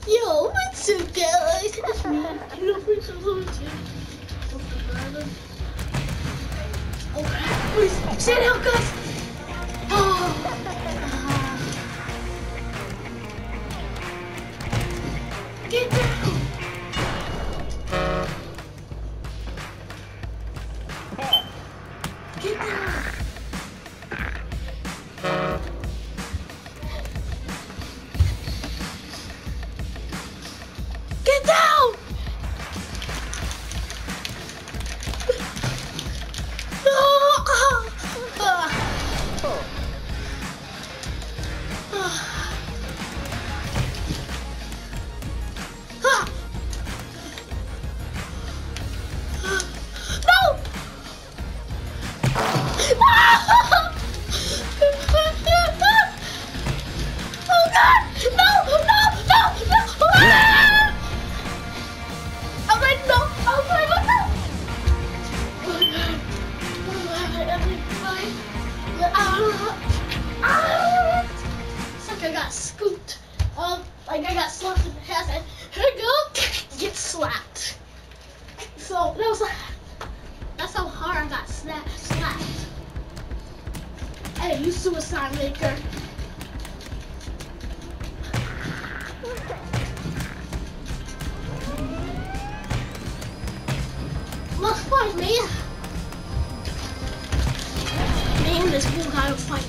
Yo, what's up, guys? It's me. You know, for some too. Okay, please stand out, guys. Oh. Get down. Get down. Get down! I got scooped up, like I got slapped in the head, and here I go, get slapped. So that was that's how hard I got slapped. Hey, you suicide maker. Let's fight, man. Me and this bull guy will fight.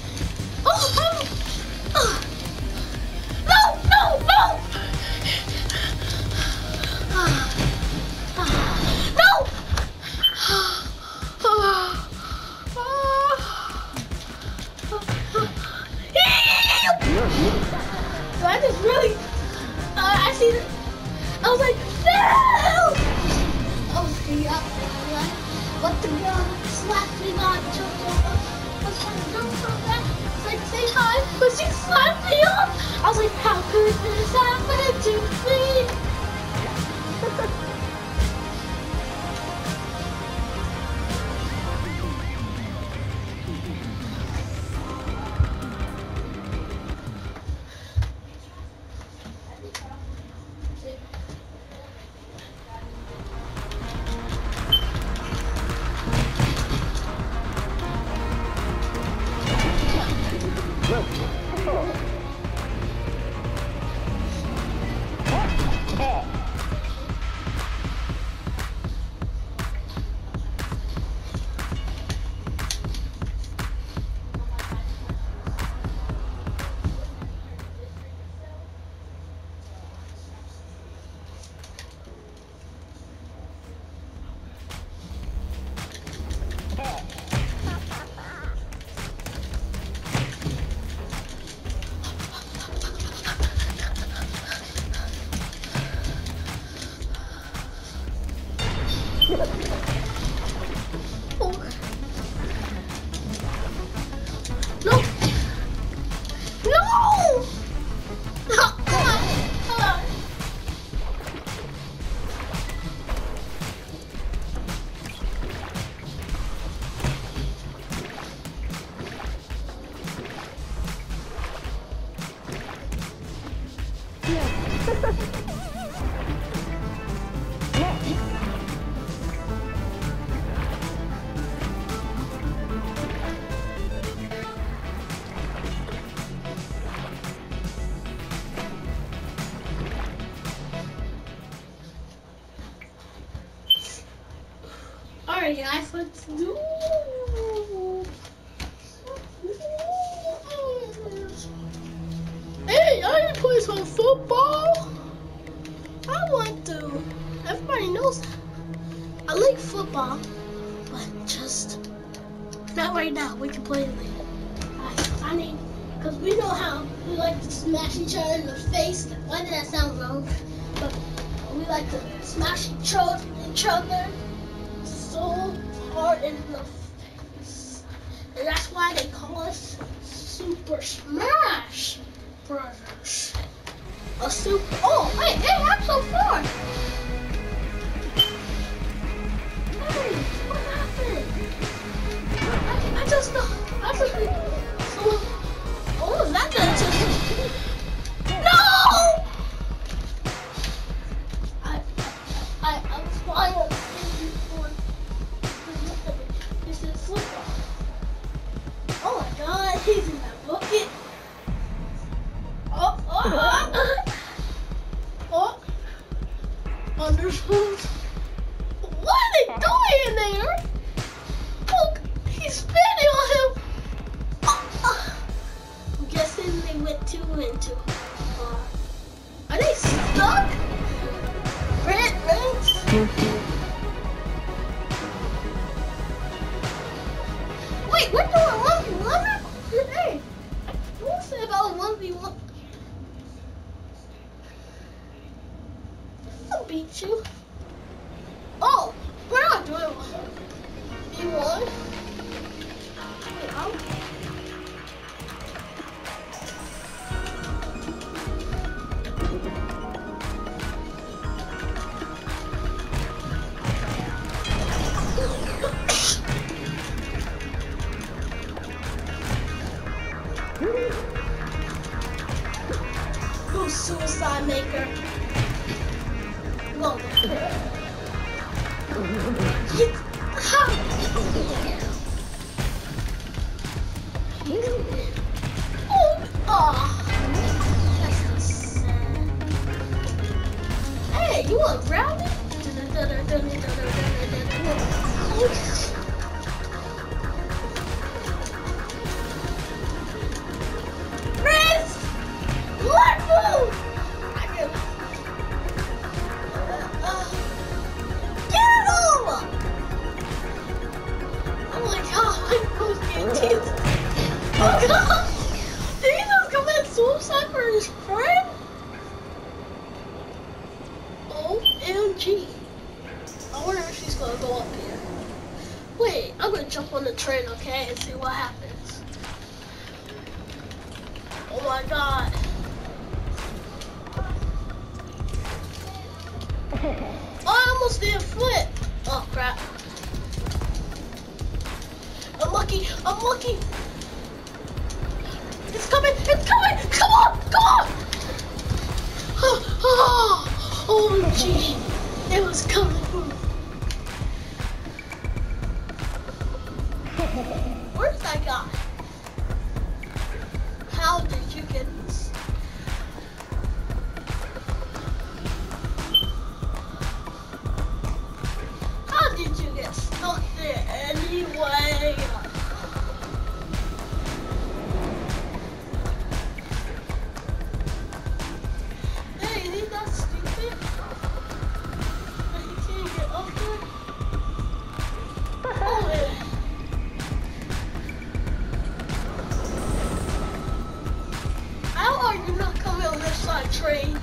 So I just really, I see it. I was like, no! I was like, what the girl slapped me on, jumped up. I was trying to jump so fast. I was like, say hi, but she slapped me off. I was like, how could this happen to me? Alright guys, let's do Hey, I didn't play some football. I want to. Everybody knows I like football, but just not right now. We can play it later. I mean, because we know how we like to smash each other in the face. Why did that sound wrong? But we like to smash each other so hard in the face. And that's why they call us Super Smash Brothers. Oh, hey, I'm so far. Hey, what happened? I just what was that gonna do? No! What are they doing in there? Look, he's spinning on him. I'm guessing they went too into. Are they stuck? Red rings? Wait, we're doing 1v1 today. Who said about 1v1? I'll beat you. Oh, we're not doing 1v1. Wait, I'm... Who's Suicide Maker? Whoa. That's sad. Hey, you want to grab me? Prince! What move? Get over! Oh my god, my nose getting teeth. Oh god! Did he just commit suicide for his friend? OMG. I wonder if she's gonna go up here. Wait, I'm gonna jump on the train, okay, and see what happens. Oh my god. Oh, I almost did flip. Oh crap. I'm lucky. I'm lucky. It's coming. It's coming. Come on. Come on. Oh, gee. It was coming. Where's that guy? How did you get this? How did you get stuck there anyway? Hey, is he not stupid? That he can't get up there? Oh, yeah. How are you not coming on this side train?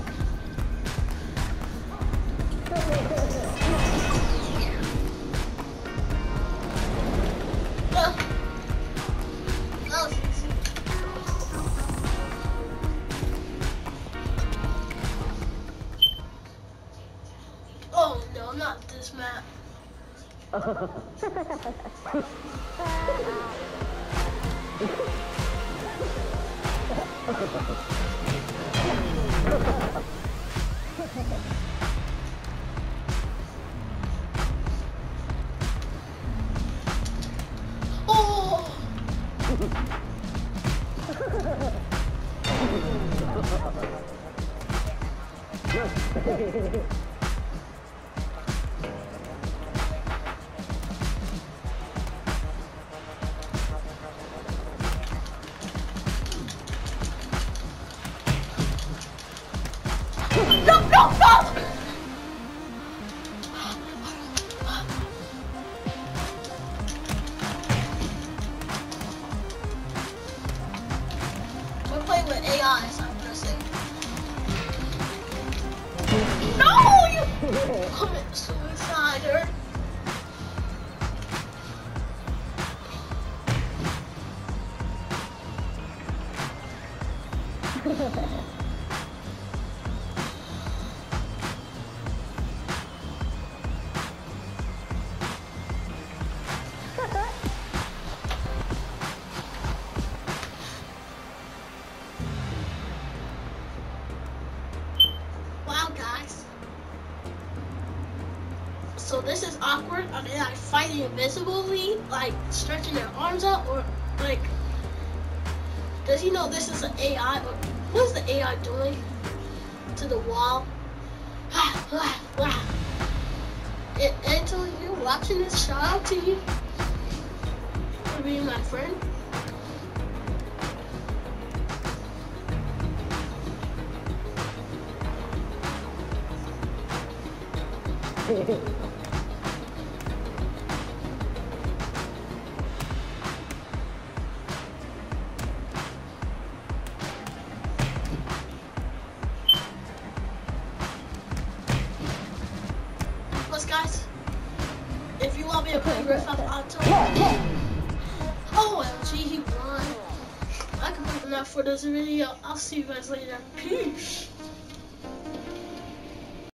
Oh no, not this map. Oh! No, no, no! We're playing with AIs, I'm gonna say. No, you commit suicide. Wow, guys. So this is awkward. Are they like fighting invisibly, like stretching their arms out, or like? Does he know this is an AI? Or what is the AI doing to the wall? Until you're watching this, shout out to you for being my friend. Guys, if you want me to play Griff, I'll tell you. OMG, he won. I can put enough for this video. I'll see you guys later. Peace.